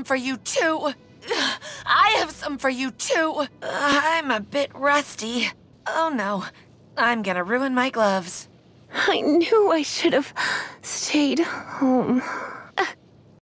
some for you too. I have some for you too. I'm a bit rusty. Oh no, I'm gonna ruin my gloves. I knew I should have stayed home.